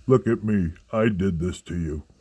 Look at me. I did this to you.